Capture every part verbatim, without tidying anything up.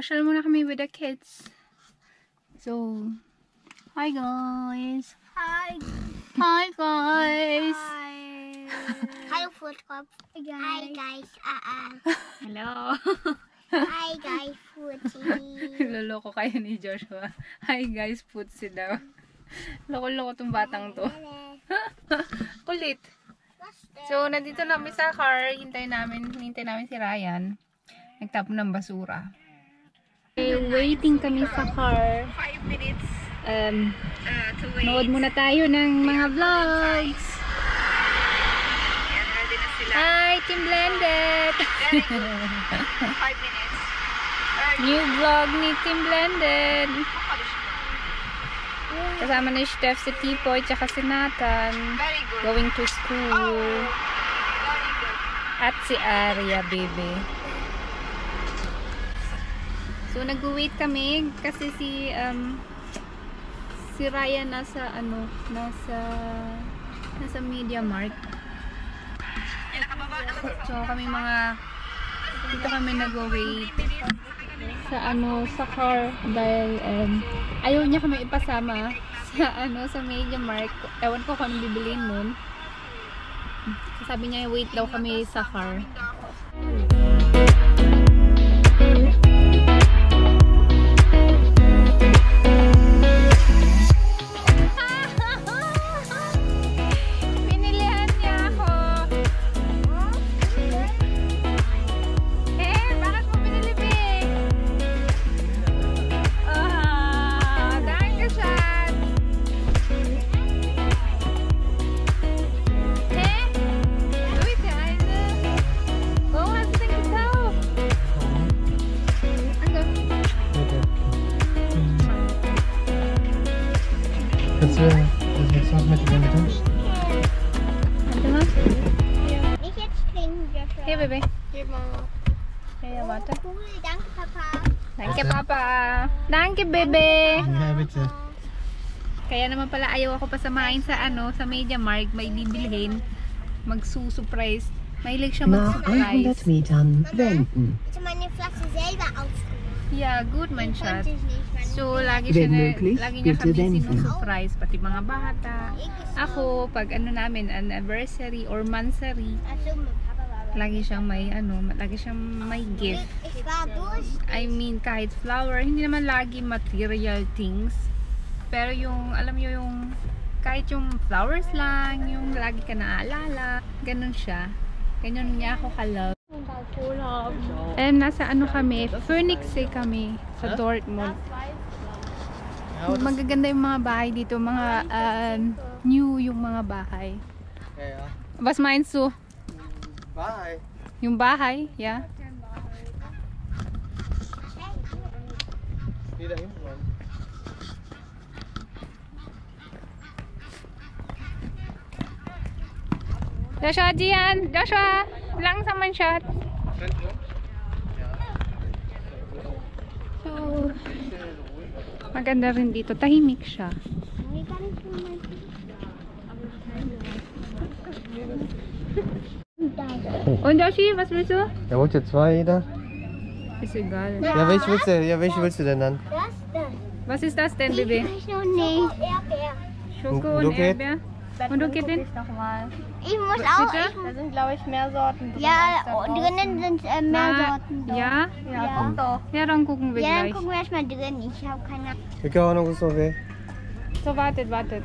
Pasyal muna kami with the kids. So, hi guys! Hi! Hi guys! Hi! Hi, Foodcop. Hi guys! Hi guys! Uh -uh. Hello! Hi guys, Foodie! Loloko kayo ni Joshua. Hi guys, Foodie daw. Loko-loko tong batang to. Kulit! So, nandito na kami sa car. Hintay namin, hintay namin si Ryan. Nagtapon ng basura. Okay, waiting kami sa car. five minutes. Um, uh, to wait. Nood muna tayo ng mga vlogs. Yan, ready na sila. Hi, Team Blended! five minutes. New vlog ni Team Blended. Kasama ni Steph si Tipoy tsaka si Nathan. Going to school. At si Arya, baby. So, nag-wait kami kasi si um, si Ryan nasa ano, nasa nasa Media Markt. So, kami mga dito kami nag-wait sa ano, sa car dahil um, ayaw niya kami ipasama sa ano, sa Media Markt. Ewan ko kung anong bibiliin nun. Sabi niya, wait daw kami sa car. Kannst du das was mit dem bitte? Warte mal. Nicht jetzt trinken, Joshua. Hey, Baby. Gib mal. Hey, warte. Cool, danke, Papa. Danke, Papa. Danke, Baby. Ja, bitte. Kaya naman pala ayaw ako pasamahin sa ano, sa Media Markt. May bibilhin. Magsusurprise. Mahilig siya Nach mag-surprise. hundert Metern wenden. Bitte meine Flasche selber aufschneiden. Yeah, good man siya. Konnte ich nicht. Meine So, lagi siya Wenn na, möglich, lagi niya bitte kami wenden. sinusurprise. Pati mga bata. Ako, pag ano namin, anniversary or monthsary, Ach so, mit Papa war das. lagi siyang may ano, lagi siyang may gift. Ich war durch. I mean, kahit flower, hindi naman lagi material things. Pero yung, alam nyo yung, kahit yung flowers lang, yung lagi ka naaalala, ganun siya. Ganyan niya ako ka-love. And nasa ano kami, Phönixsee kami sa Dortmund. Magaganda yung mga bahay dito, mga um, new yung mga bahay. Ja, ja. Was meinst du? Bye. Yung bahay, yeah. Nee, da hinten rein. Joshua, Gian! Joshua! Langsam man shot. So, maganda rin dito. Tahimik siya. Und Joshi, was willst du? Ja, wollt ihr zwei jeder? Ist egal. Ja, welche willst du, ja, welche willst du denn dann? Das denn? Was ist das denn, Baby? Ich noch nicht. Erdbeer. Schoko Du und geht? Erdbeer. Und du gehst hin? Ich muss auch. Bitte? Ich, Da sind, glaube ich, mehr Sorten drin. ja, als da draußen. drinnen sind äh, mehr Na, Sorten. Doch. ja? Ja, guck doch. Ja, dann gucken wir Ja, dann gleich. gucken wir erstmal drin. Ich habe keine Ahnung. Welche Ordnung ist noch weh? So, wartet, wartet.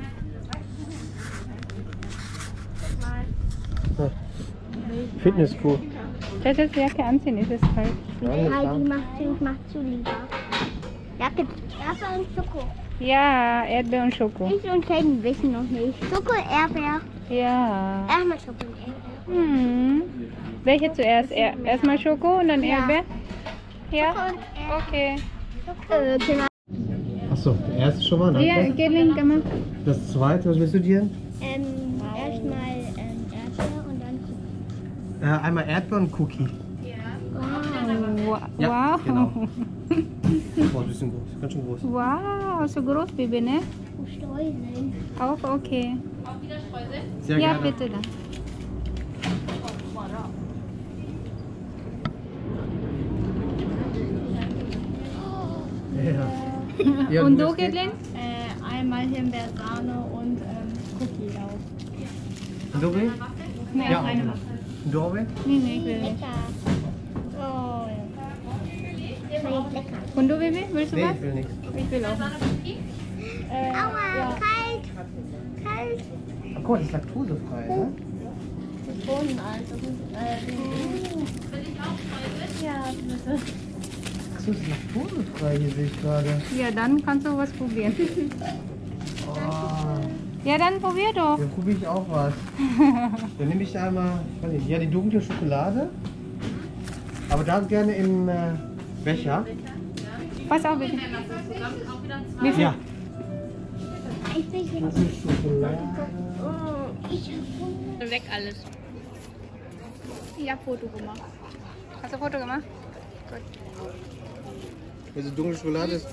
Fitnesskuh. Das ist Jacke anziehen, ist es kalt. Heidi macht zu, macht zu lieber. Jacke, Erdbeer und Schoko. Ja, Erdbeer und Schoko. Ich und Teddy wissen noch nicht. Schoko, Erdbeer. Ja. Erstmal Schoko und Erdbeer. Hm. Welche zuerst? Er Erstmal Schoko und dann Ja. Erdbeer? Ja? Schoko und Erdbeer. Okay. Äh, genau. Achso, der erste schon mal, Ja, danke. geh link, mal. Das zweite, was willst du dir? Ähm, erstmal ähm, Erdbeer und dann Schoko. Äh, einmal Erdbeer und Cookie. Wow. Ja, wow. genau. Boah, ein bisschen groß, ganz schön groß. Wow, so groß, Baby, ne? Streusel. Auch okay. Sehr Ja, gerne. bitte dann. Ja. Ja, Und du du, bist Caitlin? Äh, einmal Himbeersahne und ähm, Cookie auch. Und du willst? Nee, Ja. eine Waffel. Und du auch willst? Nee, nee, ich will nicht. Lecker. Oh, ja. Schmeckt lecker. Und du, Baby? Willst du Nee, was? ich will nichts. Ich will auch nicht. Äh, Aua, ja, kalt. Kalt. Ach, guck mal, das ist laktosefrei, ne? Zitroneneis. Das ist, äh, die, ja, bitte. Ach so, das ist laktosefrei, hier sehe ich gerade. Ja, dann kannst du was probieren. Oh, Ja, dann probier doch. dann probiere ich auch was. Dann nehme ich da einmal, ich weiß nicht, ja, die dunkle Schokolade. Aber das gerne im äh, Becher. Pass auf, bitte. Wie viel? Ja. Ich will hier. Das ist Schokolade. Ich hab Hunger. Weg alles. Ich hab Foto gemacht. Hast du ein Foto gemacht? Also dunkle Schokolade ist.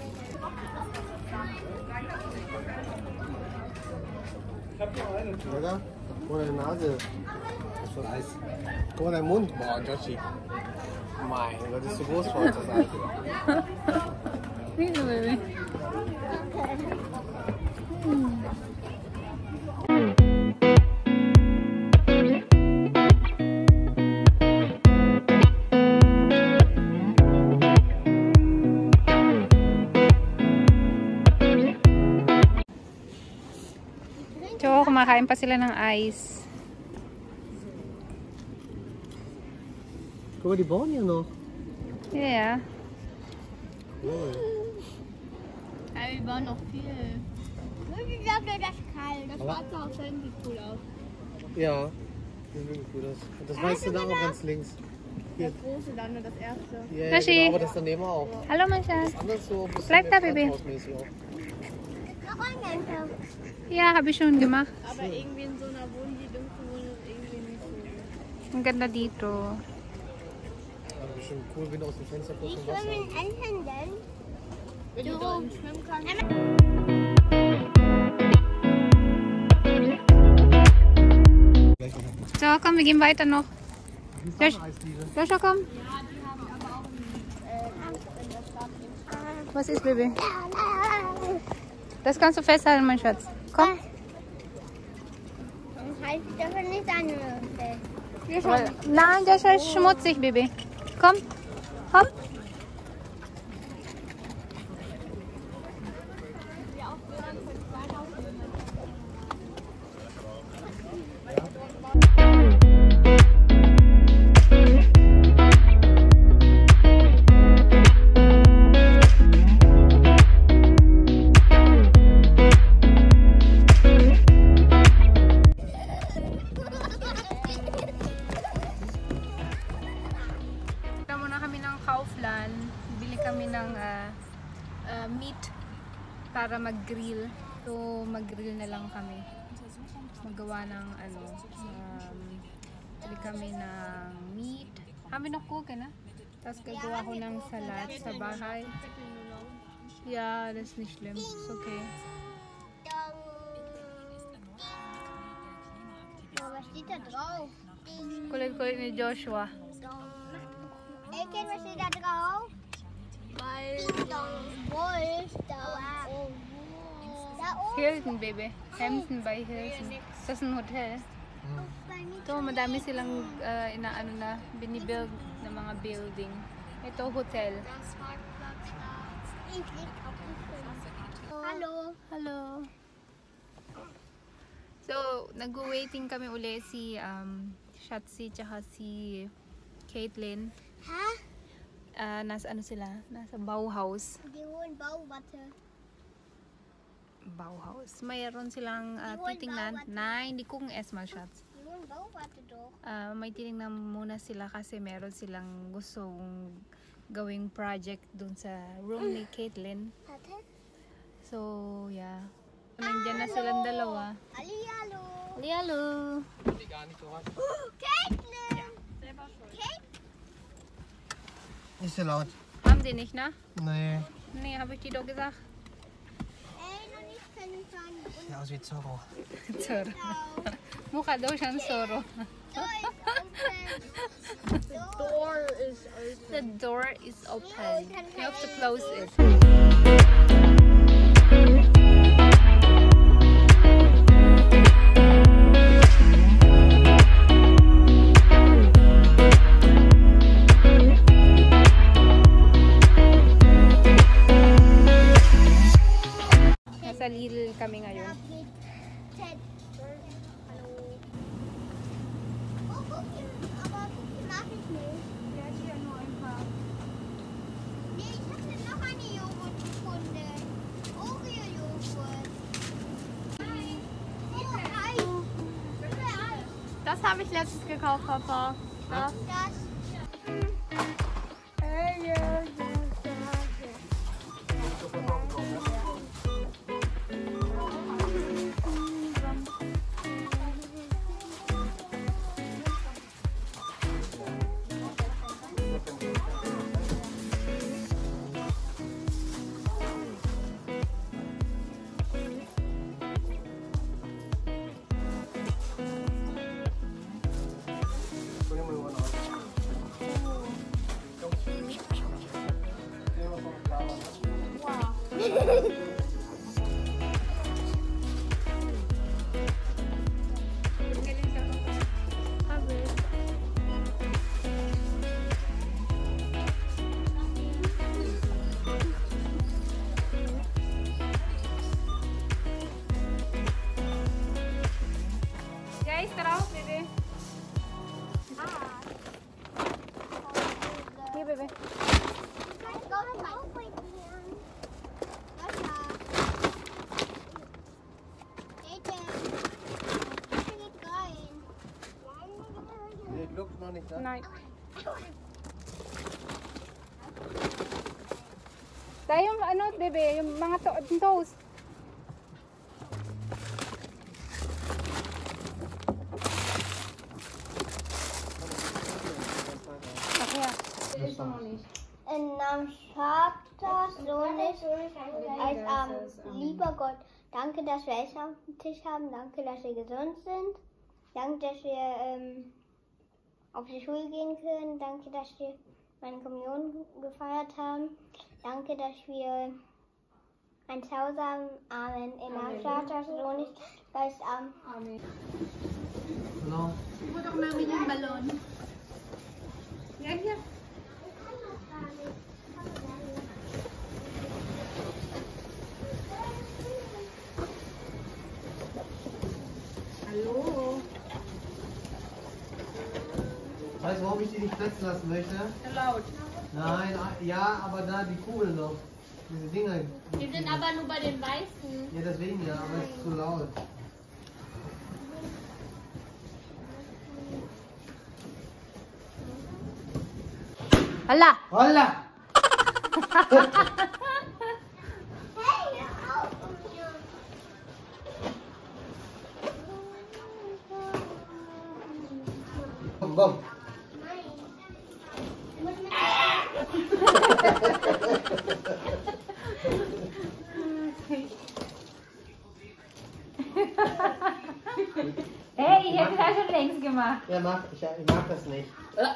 Oder? Guck mal deine Nase. Das ist voll Eis. Guck mal deinen Mund. Boah, Joshi. Mein Gott, das ist so groß für uns, das Eis. Wieso, Baby? So, kumakain pa sila ng ice. Guck mal, die bauen ja noch. Yeah. Cool. Ja, wir bauen noch viel. Ich glaube, das ist kalt. Das schwarze Haus da hinten sieht cool aus. Ja, das sieht wirklich gut aus. Und das weiße da auch ganz links. Das große dann, nur das erste. Ja, ja, Joshi. genau, aber das daneben auch. Hallo, mein Schatz. Anders so ein bisschen Bleib da, Baby. Treppenhausmäßig auch. Noch ein Ente. Ja, habe ich schon gemacht. Aber irgendwie in so einer Wohnung, die dunkle Wohnung, irgendwie nicht so. Ang ganda dito. Aber bestimmt cool, wenn du aus dem Fenster Wie guckst und Wasser. schwimmen Enten denn? Wenn du da drin schwimmen kannst. So, komm, wir gehen weiter noch. Josh, Joshua, komm. Was ist, Baby? Das kannst du festhalten, mein Schatz. Komm. Dann heißt es dafür nicht an. Weil- Nein, Joshua ist schmutzig, Baby. Komm. Komm. Punta muna kami ng Kaufland. Bili kami ng ah, ah, meat para mag-grill. So, mag-grill na lang kami. Magawa ng ano, um, bili kami ng meat. Kami noch gucken, na? Tapos gagawa ko ng salad sa bahay. Ja, das ist nicht schlimm. Ist okay. Was steht da drauf? Kulit-kulit ni Joshua. Eken, was steht da drauf? Weil Wolf, da. Oh. Da oben. Hilton, Baby. Hampton by Hilton. Das ist ein Hotel. Ito, madami silang uh, inaano na, binibuild na mga building. Ito, hotel. Hallo. Hello. So, nag-waiting kami uli si um, Shatsi tsaka si Caitlin. Ha? Uh, nasa ano sila? Nasa Bauhaus. Die holen Bauwatte. Bauhaus. Mayroon silang uh, Die holen titingnan. Bauwatte. Nein, hindi kong erstmal, Schatz. Die holen Bauwatte doch. Uh, may tinignan muna sila kasi meron silang gustong gawing project dun sa room ni Caitlin. Warte. So, yeah. Nandiyan na silang dalawa. Hallihallo. Hallo. Caitlin. Caitlin. Nicht so laut. Haben die nicht, ne? Nee. Nee, habe ich die doch gesagt. Ey, noch nicht kennenlernen. Sieht aus wie Zorro. Zorro. Mukha daw siyang Zorro. So ist Onkel. Door is open. The door is open. You have to close it. Nasa Lidl kami ngayon. Das habe ich letztens gekauft, Papa. Das. Guys, tara, bebe. Here, bebe. Nee, Luft noch nicht da. Nein. Dahil yung ano, bebe, yung mga to toes. Im Namen Vater, Sohnes, als ähm, lieber Gott, danke, dass wir Essen auf dem Tisch haben, danke, dass wir gesund sind, danke, dass wir ähm, auf die Schule gehen können, danke, dass wir meine Kommunion gefeiert haben, danke, dass wir ein Zuhause haben, Amen. Im Namen Vater, Sohnes, Geist, Amen. Amen. Genau. Putok namin yung balon. Yan, yan. Hallo. Weißt du, warum ich die nicht platzen lassen möchte? Laut. Nein, ja, aber da die Kugel noch. Diese Dinger. Wir sind aber nur bei den Weißen. Ja, deswegen ja, aber es ist zu laut. Hala! Holla! Komm, komm. Hey, ich hätte das schon längst gemacht. Ja, mach, ich, ich mag das nicht.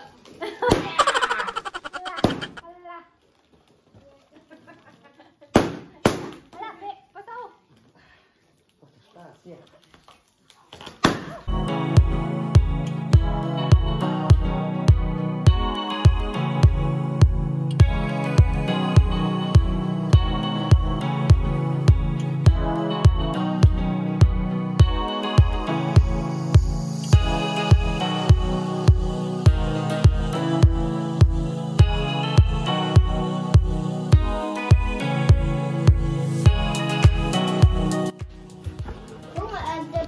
Pass auf! Spaß, hier.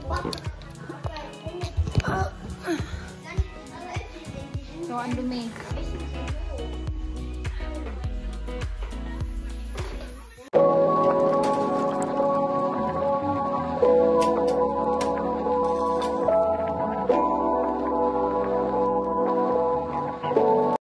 So, ang dumi.